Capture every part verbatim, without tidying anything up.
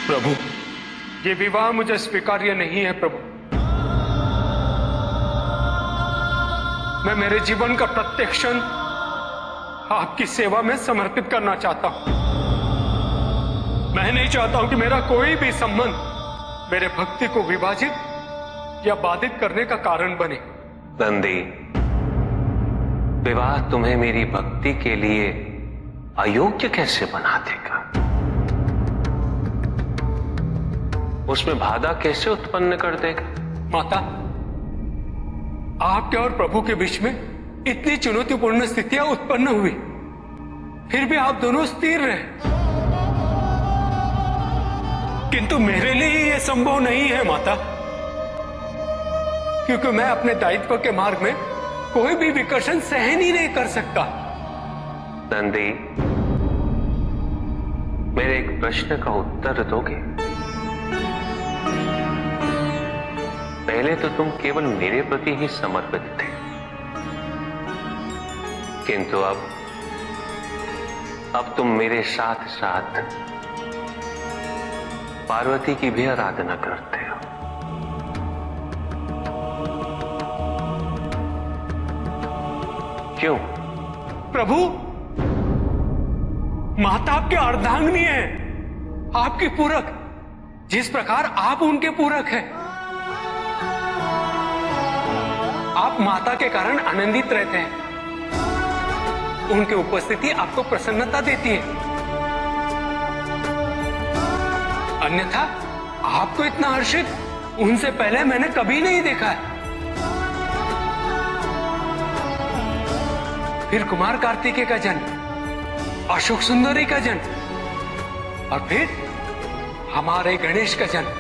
प्रभु, ये विवाह मुझे स्वीकार्य नहीं है प्रभु। मैं मेरे जीवन का प्रत्येक क्षण आपकी सेवा में समर्पित करना चाहता हूं। मैं नहीं चाहता हूं कि मेरा कोई भी संबंध मेरे भक्ति को विभाजित या बाधित करने का कारण बने। नंदी, विवाह तुम्हें मेरी भक्ति के लिए अयोग्य कैसे बना देगा? उसमें बाधा कैसे उत्पन्न कर देगा? माता, आपके और प्रभु के बीच में इतनी चुनौतीपूर्ण स्थितियां उत्पन्न हुई, फिर भी आप दोनों स्थिर रहे। किंतु मेरे लिए यह संभव नहीं है माता, क्योंकि मैं अपने दायित्व के मार्ग में कोई भी विकर्षण सहन ही नहीं कर सकता। नंदी, मेरे एक प्रश्न का उत्तर दोगे? पहले तो तुम केवल मेरे प्रति ही समर्पित थे, किंतु अब अब तुम मेरे साथ साथ पार्वती की भी आराधना करते हो। क्यों? प्रभु, माता आपके अर्धांगिनी है, आपकी पूरक, जिस प्रकार आप उनके पूरक हैं। आप माता के कारण आनंदित रहते हैं, उनकी उपस्थिति आपको प्रसन्नता देती है। अन्यथा आपको इतना हर्षित उनसे पहले मैंने कभी नहीं देखा है। फिर कुमार कार्तिकेय का जन्म, अशोक सुंदरी का जन्म, और फिर हमारे गणेश का जन्म।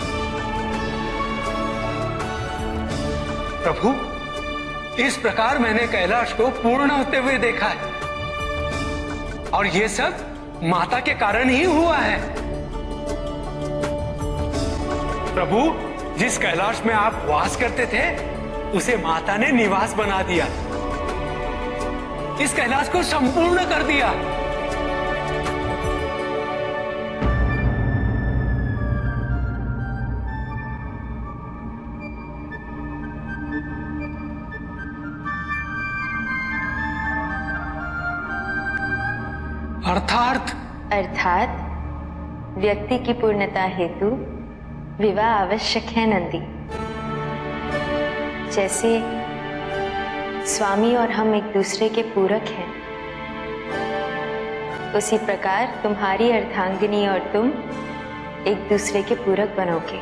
प्रभु, इस प्रकार मैंने कैलाश को पूर्ण होते हुए देखा है, और यह सब माता के कारण ही हुआ है। प्रभु, जिस कैलाश में आप वास करते थे, उसे माता ने निवास बना दिया, इस कैलाश को संपूर्ण कर दिया। अर्थात अर्थात व्यक्ति की पूर्णता हेतु विवाह आवश्यक है नंदी। जैसे स्वामी और हम एक दूसरे के पूरक हैं, उसी प्रकार तुम्हारी अर्धांगिनी और तुम एक दूसरे के पूरक बनोगे।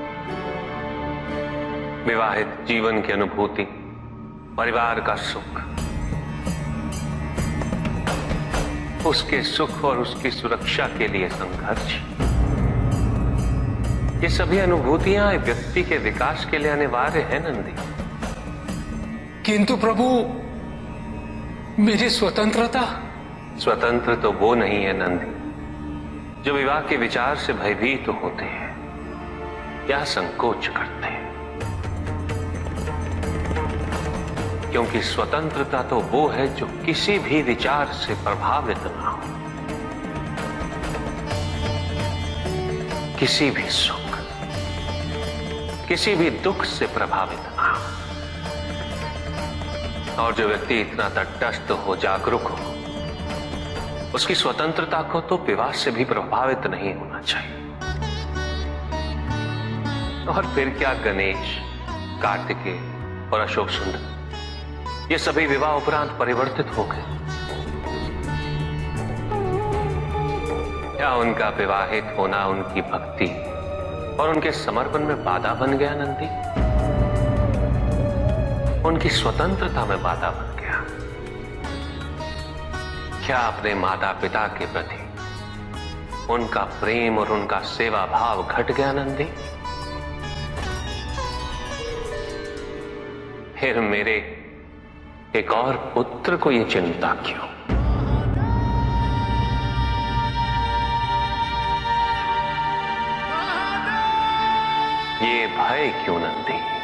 विवाहित जीवन की अनुभूति, परिवार का सुख, उसके सुख और उसकी सुरक्षा के लिए संघर्ष, ये सभी अनुभूतियां व्यक्ति के विकास के लिए अनिवार्य है नंदी। किंतु प्रभु, मेरी स्वतंत्रता? स्वतंत्र तो वो नहीं है नंदी जो विवाह के विचार से भयभीत तो होते हैं या संकोच करते हैं, क्योंकि स्वतंत्रता तो वो है जो किसी भी विचार से प्रभावित ना हो, किसी भी सुख, किसी भी दुख से प्रभावित ना हो। और जो व्यक्ति इतना तटस्थ हो, जागरूक हो, उसकी स्वतंत्रता को तो विवाह से भी प्रभावित नहीं होना चाहिए। और फिर क्या गणेश, कार्तिकेय और अशोक सुंदर, ये सभी विवाह उपरांत परिवर्तित हो गए? क्या उनका विवाहित होना उनकी भक्ति और उनके समर्पण में बाधा बन गया नंदी? उनकी स्वतंत्रता में बाधा बन गया? क्या अपने माता पिता के प्रति उनका प्रेम और उनका सेवा भाव घट गया नंदी? फिर मेरे एक और पुत्र को ये चिंता क्यों? ये भय क्यों नंदी?